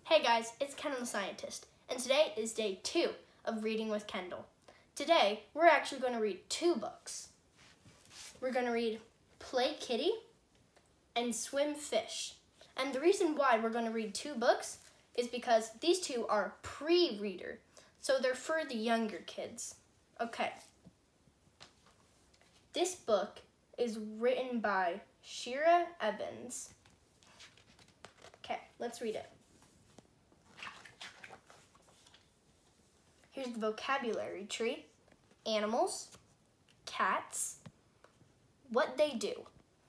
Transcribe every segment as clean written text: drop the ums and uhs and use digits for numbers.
Hey guys, it's Kendall the Scientist, and today is day 2 of Reading with Kendall. Today, we're actually going to read 2 books. We're going to read Play Kitty and Swim Fish. And the reason why we're going to read 2 books is because these 2 are pre-reader, so they're for the younger kids. Okay. This book is written by Shira Evans. Okay, let's read it. Here's the vocabulary tree. Animals, cats, what they do.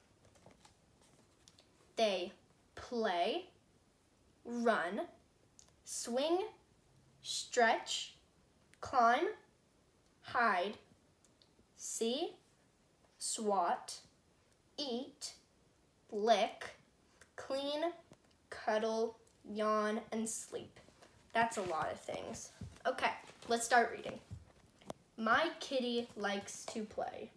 They play, run, swing, stretch, climb, hide, see, swat, eat, lick, clean, cuddle, yawn, and sleep. That's a lot of things. Okay, let's start reading. My kitty likes to play.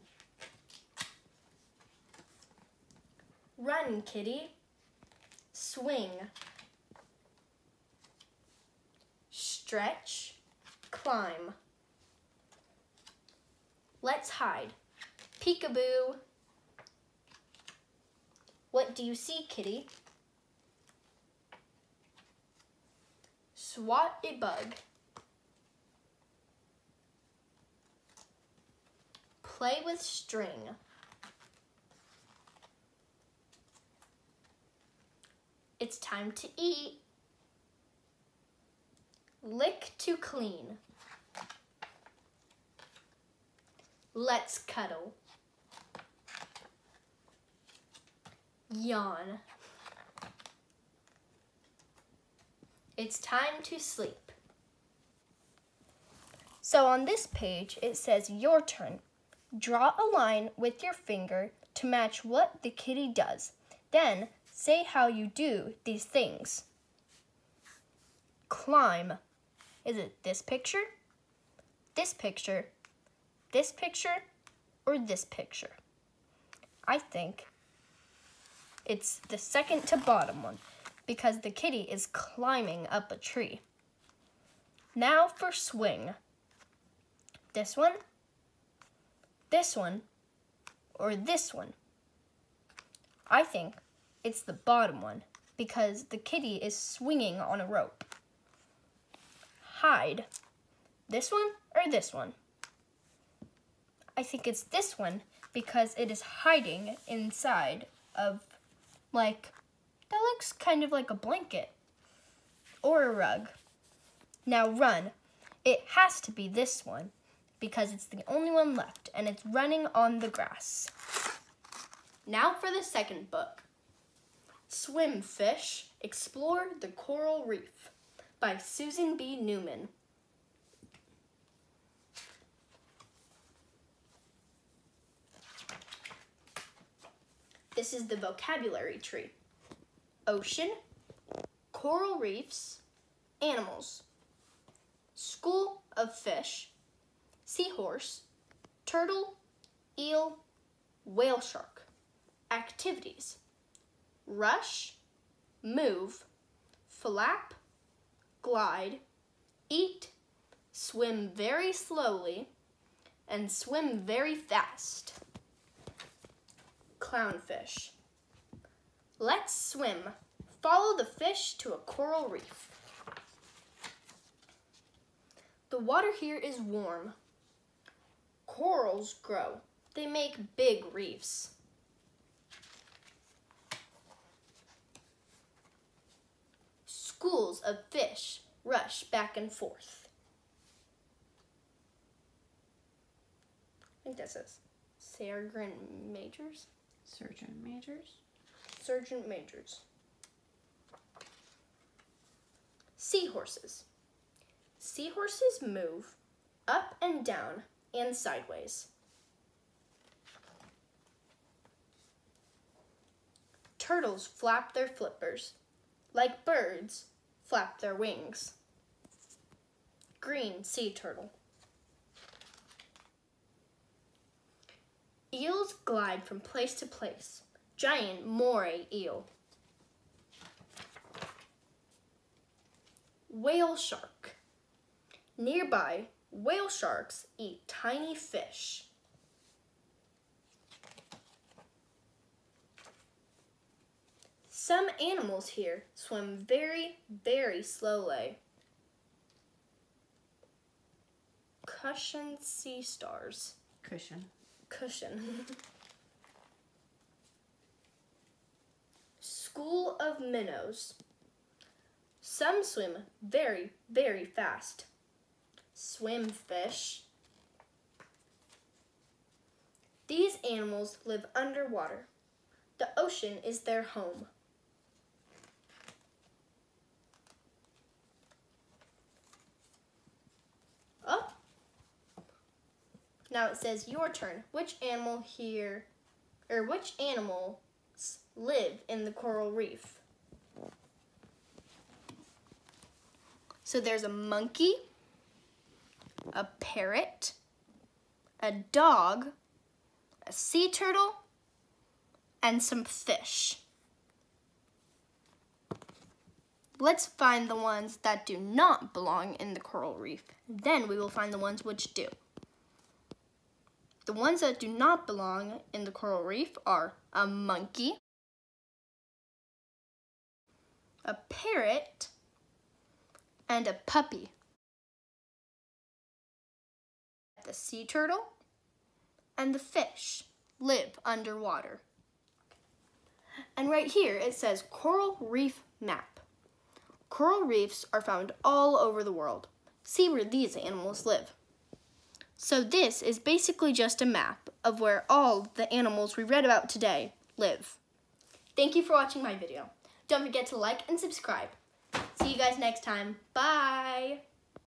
Run, kitty. Swing. Stretch. Climb. Let's hide. Peekaboo. What do you see, kitty? Swat a bug. Play with string. It's time to eat. Lick to clean. Let's cuddle. Yawn. It's time to sleep. So on this page, it says your turn. Draw a line with your finger to match what the kitty does. Then say how you do these things. Climb. Is it this picture, this picture, this picture, or this picture? I think it's the second to bottom one because the kitty is climbing up a tree. Now for swing. This one, or this one? I think it's the bottom one because the kitty is swinging on a rope. Hide. This one or this one? I think it's this one because it is hiding inside of, that looks kind of like a blanket or a rug. Now run. It has to be this one because it's the only one left and it's running on the grass. Now for the second book. Swim Fish, Explore the Coral Reef by Susan B. Neuman. This is the vocabulary tree. Ocean, coral reefs, animals, school of fish, seahorse, turtle, eel, whale shark. Activities: rush, move, flap, glide, eat, swim very slowly, and swim very fast. Clownfish. Let's swim. Follow the fish to a coral reef. The water here is warm. Corals grow. They make big reefs. Schools of fish rush back and forth. I think that says Sergeant Majors. Sergeant Majors. Sergeant Majors. Seahorses. Seahorses move up and down and sideways. Turtles flap their flippers. Like birds, flap their wings. Green sea turtle. Eels glide from place to place. Giant moray eel. whale shark. Nearby, whale sharks eat tiny fish. Some animals here swim very, very slowly. Cushion sea stars. Cushion. School of minnows. Some swim very, very fast. Swim fish. These animals live underwater. The ocean is their home. Oh. Now it says your turn. Which animals live in the coral reef? So there's a monkey, a parrot, a dog, a sea turtle, and some fish. Let's find the ones that do not belong in the coral reef. Then we will find the ones which do. The ones that do not belong in the coral reef are a monkey, a parrot, and a puppy. The sea turtle and the fish live underwater. And right here it says Coral Reef Map. Coral reefs are found all over the world. See where these animals live. So this is basically just a map of where all the animals we read about today live. Thank you for watching my video. Don't forget to like and subscribe. See you guys next time. Bye!